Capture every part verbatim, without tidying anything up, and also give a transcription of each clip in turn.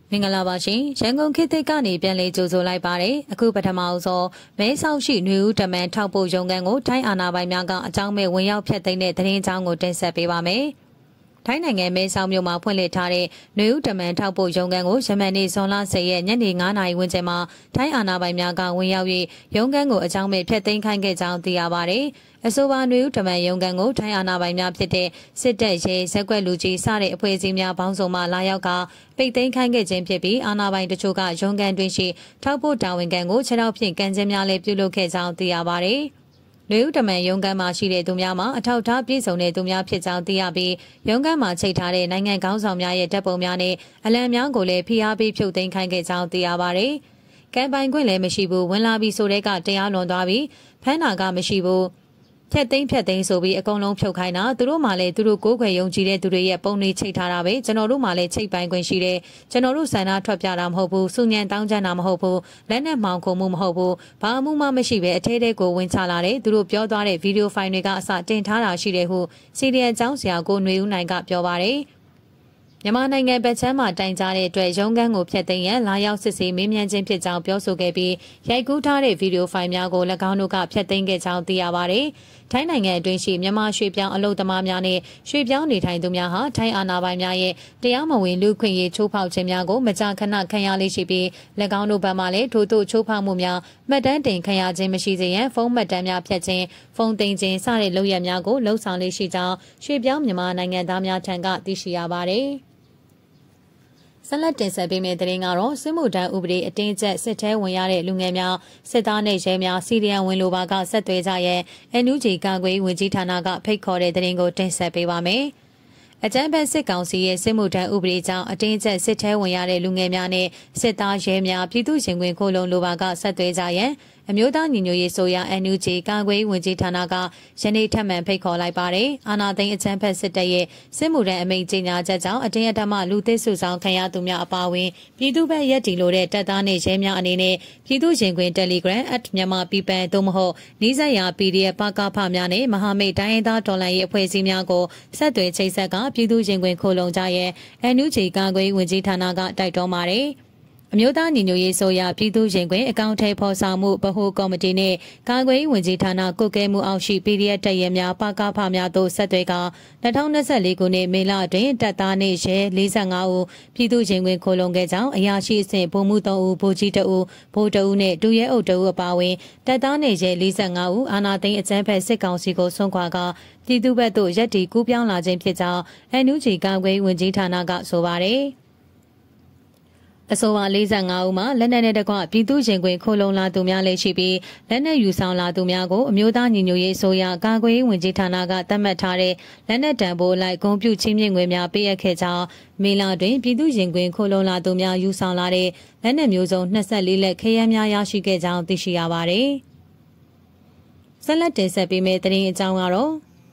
မင်္ဂလာပါရှင်ရန်ကုန်ခေတ်သစ်ကနေပြန်လည်ကြိုဆိုလိုက်ပါတယ်အခုပထမဆုံးမဲဆောက်ရှိຫນွေဦးတမန်ထောက်ပို့ရုံကန်ကိုထိုင်းအာဏာပိုင်များကအကြောင်းမဲ့ဝင်ရောက်ဖျက်သိမ်းတဲ့သတင်းကြောင်းကိုတင်ဆက်ပေးပါမယ်ထိုင်းနိုင်ငံမဲဆောက်မြို့မှာဖွင့်လှစ်ထားတဲ့ຫນွေဦးတမန်ထောက်ပို့ရုံကန်ကိုယမန်နေ့ဇွန်လဆယ်ရက်ညနေငါးနာရီဝန်းကျင်မှာထိုင်းအာဏာပိုင်များကဝင်ရောက်၍ရုံကန်ကိုအကြောင်းမဲ့ဖျက်သိမ်းခိုင်းခဲ့ကြောင်းသိရပါတယ်အဆိုပါຫນွေဦးတမန်ရုံကန်ကိုထိုင်းအာဏာပိုင်များဖြစ်တဲ့စစ်တပ်ရဲဇက်ကွက်လူကြီးစတဲ့အဖွဲ့အစည်းများပေါင်းစုံမှလာရောက်ကပိတ်သိမ်းခိုင်းခဲ့ခြင်းဖြစ်ပြီးအာဏာပိုင်တချို့ကရုံကန်တွင်ရှိထောက်ပို့တာဝန်ခံကိုခြေထောက်ဖြင့်ကန်ကျင်းများလည်းပြုလုပ်ခဲ့ကြောင်းသိရပါတယ်။လူဦးတမန်ရုံကန်မှာရှိတဲ့သူများမှာအထောက်အထားပြည့်စုံတဲ့သူများဖြစ်ကြောင်းသိရပြီးရုံကန်မှာချိတ်ထားတဲ့နိုင်ငံခေါင်းဆောင်များရဲ့တပ်ပုံများနဲ့အလံများကိုလည်းဖိအားပေးဖြုတ်သိမ်းခိုင်းခဲ့ကြောင်းသိရပါတယ်။ကမ်ပိုင်ခွင့်လည်းမရှိဘူးဝင်လာပြီးဆိုတဲ့ကတရားလွန်သွားပြီးဖမ်းနာကမရှိဘူးဖြတ်သိမ်းဖြတ်သိမ်းဆိုပြီးအကုန်လုံးဖြုတ်ခိုင်းတာသူတို့မှလည်းသူတို့ကိုးခွေယုံကြည်တဲ့သူတွေရဲ့ပုံတွေချိတ်ထားတာပဲကျွန်တော်တို့မှလည်းချိတ်ပိုင်ခွင့်ရှိတယ်ကျွန်တော်တို့ဆန္ဒထွက်ပြတာမဟုတ်ဘူးစုညံတောင်းကြတာမဟုတ်ဘူးလက်နဲ့မှောင်ခုံမှုမဟုတ်ဘူးဘာမှမှမရှိပဲအထဲထဲကိုဝင်ချလာတယ်သူတို့ပြောသွားတဲ့ဗီဒီယိုဖိုင်တွေကအစတင်ထားတာရှိတယ်ဟုစီဒီအန်ကျောင်းဆရာကိုຫນွေဦးနိုင်ကပြောပါတယ်မြန်မာနိုင်ငံဗချမ်းမှာတိုင်ကြားတဲ့အတွက်ရုံးခန်းကိုဖျက်သိမ်းရန်လာရောက်စစ်ဆေးမေးမြန်းခြင်းဖြစ်ကြောင်းပြောဆိုခဲ့ပြီးရိုက်ကူးထားတဲ့ဗီဒီယိုဖိုင်များကို၎င်းတို့ကဖျက်သိမ်းခဲ့ကြောင်းသိရပါတယ်။ထိုင်းနိုင်ငံအတွင်းရှိမြန်မာရွှေပြောင်းအလုပ်သမားများနဲ့ရွှေပြောင်းနေထိုင်သူများဟာထိုင်းအာဏာပိုင်များရဲ့တရားမဝင်လူခွင့်ရေးချိုးဖောက်ခြင်းများကိုမကြာခဏခံရလေးရှိပြီး၎င်းတို့ဘက်မှလည်းထို့သို့ချိုးဖောက်မှုများမှတ်တမ်းတင်ခံရခြင်းမရှိစေရန်ဖုန်းမှတ်တမ်းများဖျက်ခြင်းဖုန်းသိမ်းခြင်းစတဲ့လုပ်ရများကိုလှုံ့ဆော်လေးရှိကြောင်းရွှေပြောင်းမြန်မာနိုင်ငံသားများထံကသိရှိရပါတယ်။ဆက်လက်တင်ဆက်ပေးမယ့်သတင်းကတော့စစ်မှုထမ်းဥပဒေအတင်းကျပ်စစ်ထဲဝင်ရတဲ့လူငယ်များစစ်သားနဲ့ရဲများစီရီယံဝင်လိုပါကဆက်သွယ်ကြရဲအန်ယူဂျီကာကွယ်ဝင်ကြီးဌာနကဖိတ်ခေါ်တဲ့သတင်းကိုတင်ဆက်ပေးပါမယ်။အကြမ်းဖက်စစ်ကောင်စီရဲ့စစ်မှုထမ်းဥပဒေကြောင့်အတင်းကျပ်စစ်ထဲဝင်ရတဲ့လူငယ်များနဲ့စစ်သားရဲများပြည်သူ့ရင်ခွင်ခိုးလုံလိုပါကဆက်သွယ်ကြရဲအမျိုးသားညီညွတ်ရေးဆိုရ အန်ယူဂျီ ကာကွယ်ဝင်ကြီးဌာနကယနေ့ထပ်မံဖိတ်ခေါ်လိုက်ပါတယ်။အာဏာသိမ်းအကြမ်းဖက်စစ်တပ်ရဲ့စစ်မှုထမ်းအမိန့်ကြေညာချက်ကြောင့်အတင်းအဓမ္မလူသစ်စုဆောင်ခံရသူများအပါအဝင်ပြည်သူ့ဘက်ရက်တီလိုတဲ့တပ်သားနဲ့ရဲများအနေနဲ့ပြည်သူ့ရင်ခွင် Telegram at မြန်မာပြည်ပန်သို့မဟုတ်နီးစပ်ရာ ပီဒီအက်ဖ် ပကဖများနဲ့မဟာမိတ်တိုင်းရင်းသားတော်လှန်ရေးအဖွဲ့အစည်းများကိုဆက်သွယ်ချိတ်ဆက်ကပြည်သူ့ရင်ခွင်ခိုးလုံကြရဲ အန်ယူဂျီ ကာကွယ်ဝင်ကြီးဌာနကတိုက်တွန်းပါတယ်။အမျိုးသားညီညွတ်ရေးဆိုရပြည်သူ့ရင်ခွင်အကောင့်ထဲဖော်ဆောင်မှုဗဟိုကော်မတီနဲ့ကာကွယ်ဝင်ကြီးဌာနကုတ်ကဲမှုအောက်ရှိ ပီဒီအက်ဖ် တပ်ရဲများပကဖများတို့ဆက်သွယ်က၂၀၂၄ခုနှစ်မေလအတွင်းတပ်သားနဲ့ရဲ၄၅ဦးပြည်သူ့ရင်ခွင်ခိုးလုံခဲ့ကြောင်းအရာရှိအဆင့်ဗိုလ်မှူး၃ဦးဗိုလ်ကြီး၁ဦးဗိုလ်၁ဦးနဲ့ဒုရဲအုပ်၁ဦးအပါအဝင်တပ်သားနဲ့ရဲ၄၅ဦးအာဏာသိမ်းအကြမ်းဖက်စစ်ကောင်စီကိုဆွန့်ခွာကပြည်သူ့ဘက်သို့ရက်တီကူးပြောင်းလာခြင်းဖြစ်ကြောင်းအန်ယူဂျီကာကွယ်ဝင်ကြီးဌာနကဆိုပါတယ်အဆိုပါ၄၅ဦးမှာလက်နက်နဲ့တကွပြည်သူ့ရင်ခွင်ခိုးလုံလာသူများလည်းရှိပြီးလက်နက်ယူဆောင်လာသူများကိုအမျိုးသားညီညွတ်ရေးအစိုးရကာကွယ်ရေးဝန်ကြီးဌာနကသတ်မှတ်ထားတဲ့လက်နက်တံပိုးလိုက်ဂုဏ်ပြုချင်းမြင့်ငွေများပေးအပ်ခဲ့ကြောင်းမေလတွင်ပြည်သူ့ရင်ခွင်ခိုးလုံလာသူများယူဆောင်လာတဲ့လက်နက်မျိုးစုံ၂၄လက်ခရမ်းများရရှိခဲ့ကြောင်းသိရှိရပါတယ်။ဆက်လက်တင်ဆက်ပေးမယ့်သတင်းအကြောင်းကတော့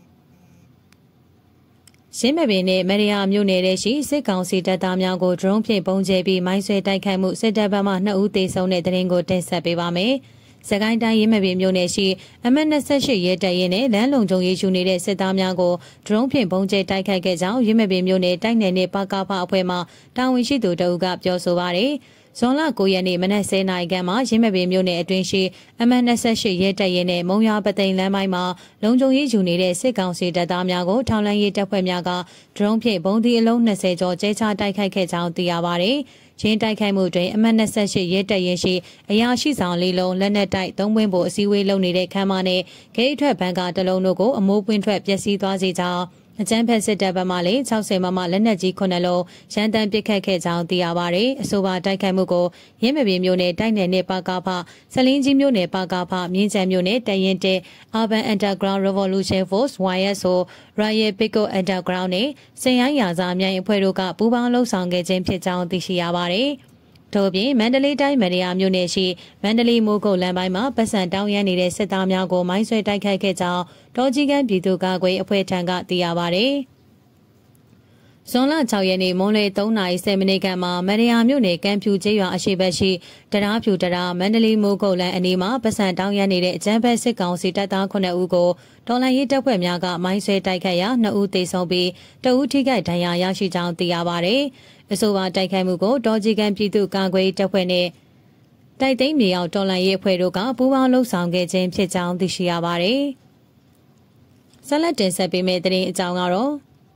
ရင်းမပင်နဲ့မရီယာမြို့နယ်ထဲရှိစစ်ကောင်စီတပ်သားများကိုဒရုန်းဖြင့်ပုံကျဲပြီးမိုင်းဆွဲတိုက်ခိုက်မှုစစ်တပ်ဘက်မှနှစ်ဦးသေဆုံးတဲ့သတင်းကိုတင်ဆက်ပေးပါမယ်။စကိုင်းတိုင်းရင်းမပင်မြို့နယ်ရှိအမှတ်၂၈ရဲတပ်ရင်းနဲ့လမ်းလုံခြုံရေးယူနေတဲ့စစ်သားများကိုဒရုန်းဖြင့်ပုံကျဲတိုက်ခိုက်ခဲ့ကြောင်းရင်းမပင်မြို့နယ်တိုက်နယ်နဲ့ပကဖအဖွဲ့မှတာဝန်ရှိသူတဦးကပြောဆိုပါတယ်။ဇွန်လ၉ရက်နေ့မနက်၁၀နာရီခန့်မှာရင်းမပင်မြို့နယ်အတွင်းရှိအမှတ်၂၈ရဲတပ်ရင်းနဲ့မုံရွာပသိမ်လမ်းပိုင်းမှာလုံခြုံရေးယူနေတဲ့စစ်ကောင်စီတပ်သားများကိုထောင်လန်းရေးတပ်ဖွဲ့များကဒရုန်းဖြင့်ဘုံဒီအလုံး၂၀ကျော်ကျဲချတိုက်ခိုက်ခဲ့ကြောင်းသိရပါတယ်။ရင်းတိုက်ခိုက်မှုတွင်အမှတ်၂၈ရဲတပ်ရင်းရှိအရာရှိဆောင်လေးလုံးလက်နက်တိုက်သုံးပွင့်ဖို့အစည်းအဝေးလုပ်နေတဲ့ခန်းမနဲ့ဂိတ်အထွက်ဘဏ်ကတလုံးတို့ကိုအမိုးပွင့်ထွက်ပျက်စီးသွားစေကြောင်းအကြမ်းဖက်စစ်တပ်ဘက်မှလည်း၆၀မမလက်နက်ကြီးခုနှစ်လုံးရန်တမ်းပစ်ခတ်ခဲ့ကြောင်းသိရပါတယ်။အဆိုပါတိုက်ခိုက်မှုကိုရင်းမပင်မြို့နယ်တိုက်နယ်နဲ့ပကဖစလင်းကြီးမြို့နယ်ပကဖမြင်းချံမြို့နယ်တရင်တဲ Urban Underground Revolution Force ဝိုင် အက်စ် ဆို Royal Pico Underground နဲ့စင်ရိုင်းရာဇာမြိုင်အဖွဲ့တို့ကပူးပေါင်းလှုပ်ဆောင်ခဲ့ခြင်းဖြစ်ကြောင်းသိရှိရပါတယ်။ထို့ပြင်မန္တလေးတိုင်းမရီယာမြို့နယ်ရှိမန္တလေးမိုးကုတ်လမ်းပိုင်းမှာပတ်စံတောင်းရမ်းနေတဲ့စစ်သားများကိုမိုင်းဆွဲတိုက်ခိုက်ခဲ့ကြောင်းဒေါ်ကြီးကန်းပြည်သူ့ကာကွယ်အဖွဲ့ထံကသိရပါတယ်။ဇွန်လ၆ရက်နေ့မွန်းလွဲ၃နာရီ၁၀မိနစ်ခန့်မှာမန္တရာမြို့နယ်ကံဖြူကျေးရွာအရှိတ်ဘက်ရှိတရားဖြူတရားမန္တလေးမိုးကုတ်လန်အနီးမှာပတ်စံတောင်းရနေတဲ့အကြမ်းဖက်စစ်ကောင်စီတပ်သားခုနှစ်ဦးကိုတော်လှန်ရေးတပ်ဖွဲ့များကမိုင်းဆွဲတိုက်ခတ်ရာနှစ်ဦးသေဆုံးပြီးတဦးထိခိုက်ဒဏ်ရာရရှိကြောင်းသိရပါတယ်။အဆိုပါတိုက်ခိုက်မှုကိုတော်ကြီးကံပြည်သူ့ကာကွယ်တပ်ဖွဲ့နဲ့တိုက်သိမ်းမြေအောင်တော်လှန်ရေးအဖွဲ့တို့ကပူးပေါင်းလှုပ်ဆောင်ခဲ့ခြင်းဖြစ်ကြောင်းသိရှိရပါတယ်။ဆက်လက်တင်ဆက်ပေးမယ့်သတင်းအကြောင်းကတော့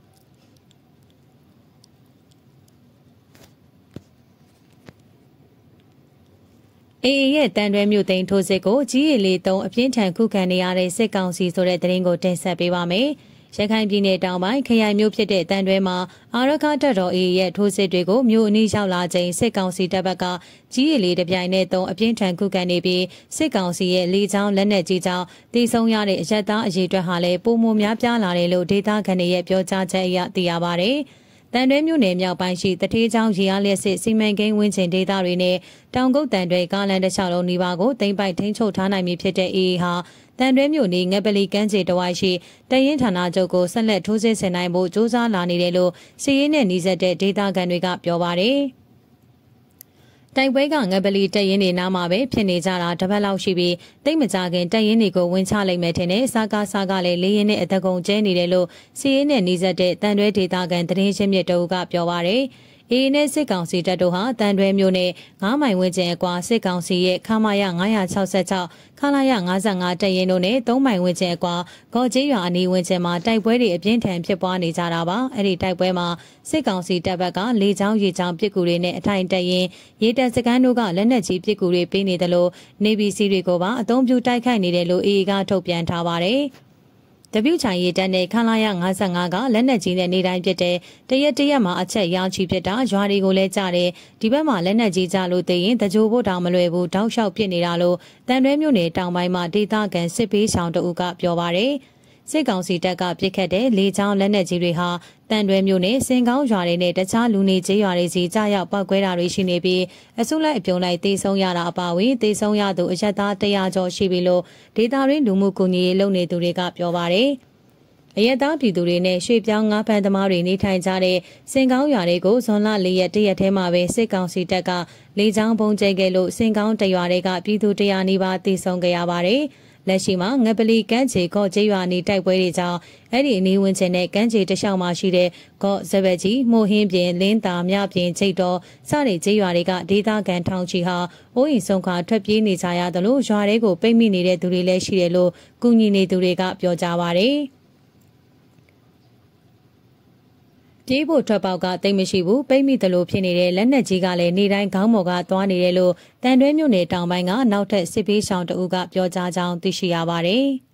အေအေရဲ့တန်တွဲမြို့သိမ်းထိုးစစ်ကိုကြီးရည်လေးသုံးအပြင်းထန်ခုခံနေရတဲ့စစ်ကောင်စီဆိုတဲ့သတင်းကိုတင်ဆက်ပေးပါမယ်။ရခိုင်ပြည်နယ်တောင်ပိုင်းခရိုင်မြို့ဖြစ်တဲ့တန်တွဲမှာအာရခတပ်တော်အေအေရဲ့ထိုးစစ်တွေကိုမြို့အနီးရောက်လာချိန်စစ်ကောင်စီတပ်ဘက်ကကြီးရည်လေးတစ်ပြိုင်နက်သုံးအပြင်းထန်ခုခံနေပြီးစစ်ကောင်စီရဲ့လေကြောင်းလက်နက်ကြီးကြောင့်တိဆုံရတဲ့အရက်သားအရေးအတွက်ဟာလည်းပုံမှုများပြားလာတယ်လို့ဒေသခံတွေရဲ့ပြောကြားချက်အရသိရပါတယ်။တန်တွဲမြို့နယ်မြောက်ပိုင်းရှိတထေးချောင်းရေအားလျက်စစ်စီမံကိန်းဝင်းကျင်ဒေသတွေနဲ့တောင်ကုတ်တန်တွဲကားလမ်းတစ်လျှောက်လုံးနီးပါးကိုသိမ်းပိုက်ထိန်းချုပ်ထားနိုင်ပြီဖြစ်တဲ့အေအေဟာတန်တွဲမြို့နယ်ငပလီကမ်းခြေတဝိုက်ရှိတရင်ဌာနချုပ်ကိုဆက်လက်ထိုးစစ်ဆင်နိုင်ဖို့စ조사လာနေတယ်လို့စီရေးနဲ့နှီးစပ်တဲ့ဒေသခံတွေကပြောပါတယ်။တိုက်ပွဲကငပလီတပ်ရင်းတွေနားမှာပဲဖြစ်နေကြတာတပတ်လောက်ရှိပြီးတိတ်မကြခင်တပ်ရင်းတွေကိုဝင်ချလိုက်မယ်ထင်တယ်။စားကားစားကလည်းလေးရင်းနဲ့အသက်ကုန်ကျဲနေတယ်လို့စီရေးနဲ့နှီးစပ်တဲ့တန်တွဲဒေသခံသတင်းရှင်းမြစ်တို့ကပြောပါတယ်။အေအေနဲ့စစ်ကောင်စီတပ်တို့ဟာတန်တွဲမြို့နယ်ငါးမိုင်ဝန်းကျင်အကွာစစ်ကောင်စီရဲ့ခမာယနင်း၆၆ခလာယ၅၅တပ်ရင်းတို့နဲ့သုံးမိုင်ဝန်းကျင်အကွာဂေါ်ကျေးရွာအနီးဝန်းကျင်မှာတိုက်ပွဲတွေအပြင်းထန်ဖြစ်ပွားနေကြတာပါအဲ့ဒီတိုက်ပွဲမှာစစ်ကောင်စီတပ်ဘက်ကလေကြောင်းရေကြောင်းပစ်ကူတွေနဲ့အထိုင်တပ်ရင်းရေတပ်စခန်းတို့ကလက်နက်ကြီးပစ်ကူတွေပေးနေတယ်လို့နေဗီစီတွေကိုပါအသုံးပြုတိုက်ခိုက်နေတယ်လို့အေအေကထုတ်ပြန်ထားပါတယ်တပြုတ်ချိုင်ရည်တန်းနဲ့ခလာရ၅၅ကလက်နက်ကြီးနဲ့နေတိုင်းဖြစ်တဲ့တရက်တရက်မှာအချက်ရောင်းချီဖြစ်တာရွာတွေကိုလည်းကြားတယ်ဒီဘက်မှာလက်နက်ကြီးကြလို့သိရင်တကြိုဖို့တောင်မလွယ်ဘူးတောက်လျှောက်ပြစ်နေတာလို့တန်တွဲမြို့နယ်တောင်ပိုင်းမှာဒေသခံစစ်ပေးဆောင်တအုပ်ကပြောပါတယ်စစ်ကောင်စီတပ်ကပြစ်ခတ်တဲ့လေကြောင်းလက်နက်ကြီးတွေဟာတန်တွဲမြို့နယ်စင်ကောင်းရွာတွေနဲ့တခြားလူနေကျေးရွာတွေစီကြားရောက်ပောက်ကွဲတာတွေရှိနေပြီးအစုလိုက်အပြုံလိုက်တေဆုံးရတာအပါအဝင်တေဆုံးရသူအရက်သားတရာကျော်ရှိပြီလို့ဒေသရင်းလူမှုကူညီရေးလုပ်နေသူတွေကပြောပါတယ်အရက်သားပြည်သူတွေနဲ့ရွှေပြောင်းငါးဖမ်းသမားတွေနေထိုင်ကြတဲ့စင်ကောင်းရွာတွေကိုဇွန်လ၄ရက်တရက်ထဲမှာပဲစစ်ကောင်စီတပ်ကလေကြောင်းပုံကျဲခဲ့လို့စင်ကောင်းတရွာတွေကပြည်သူတရာနီးပါးတေဆုံးခဲ့ရပါတယ်။လက်ရှိမှာငပလီကမ်းခြေကော့ကျေးရွာနေတိုက်ပွဲတွေကြောင့်အဲ့ဒီအနီးဝန်းကျင်နဲ့ကမ်းခြေတလျှောက်မှာရှိတဲ့ကော့ဇဘက်ကြီးမိုဟင်းပြင်လင်းတာမြပြင်ချိတ်တော်စတဲ့ကျေးရွာတွေကဒေသခံထောင်ချီဟာအိုးအိမ်ဆုံးခါထွက်ပြေးနေကြရတယ်လို့ရွာတွေကိုပိတ်မိနေတဲ့သူတွေလည်းရှိတယ်လို့ကူညီနေသူတွေကပြောကြပါတယ်။ပြေးဖို့ထွက်ပေါက်ကတိတ်မရှိဘူးပိတ်မိတယ်လို့ဖြစ်နေတဲ့လက်နက်ကြီးကလည်းနေတိုင်းခေါင်းပေါ်ကသွားနေတယ်လို့တန်တွဲမြို့နယ်တောင်ပိုင်းကနောက်ထပ်စစ်ပေးဆောင်တအုပ်ကပြောကြားကြောင်းသိရှိရပါတယ်။